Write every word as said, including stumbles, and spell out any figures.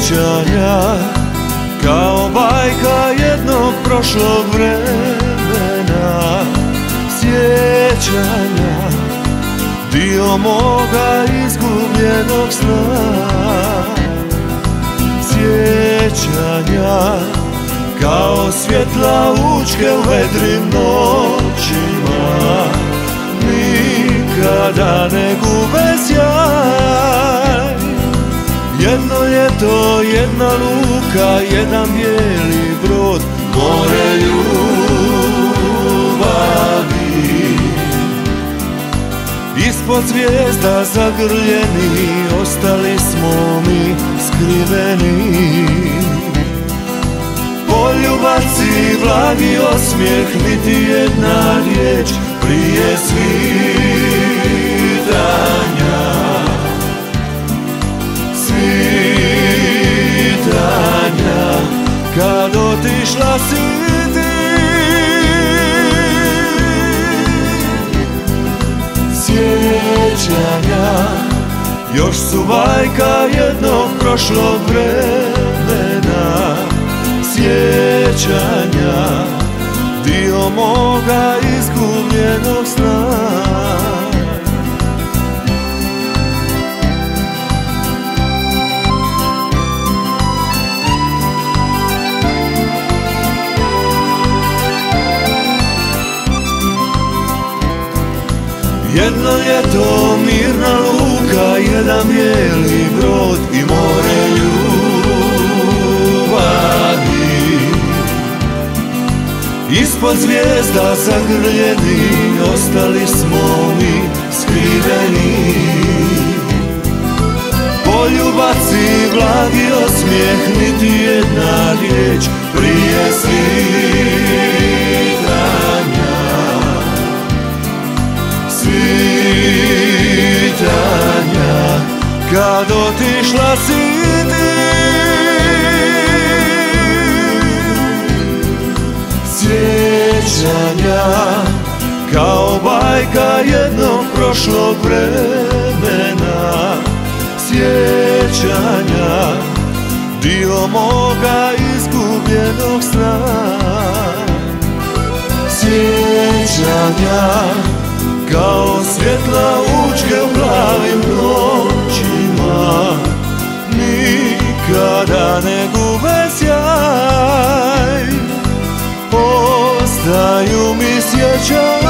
sjećanja, kao bajka jednog prošlog vremena. Sjećanja, dio moga izgubljenog sna. Sjećanja, kao svjetla učke u vedrim noćima, nikada ne gube sjaj. Jedno ljeto, jedna luka, jedan bijeli brod, more ljubavi. Ispod zvijezda zagrljeni, ostali smo mi skriveni. Poljubaci, blagi osmijeh, niti jedna riječ prije svitanja. Svitanja, kad otišla si ti. Sjećanja, još su bajka jednog prošlog vremena. Sjećanja, dio moga izgubljenog sna. Jedno ljeto, mirna luka, jedan bijeli brod i more ljubavi. Ispod zvijezda zagrljeni, ostali smo mi skriveni. Poljubaci, blagi osmijeh, niti jedna riječ prije svitanja. Svitanja, kad otišla si ti. Sjećanja, kao bajka jednog prošlog vremena. Sjećanja, dio moga izgubljenog sna. Sjećanja, kao svjetla učke u plavim noćima, nikada ne gube sjaj. Ostaju mi sjećanja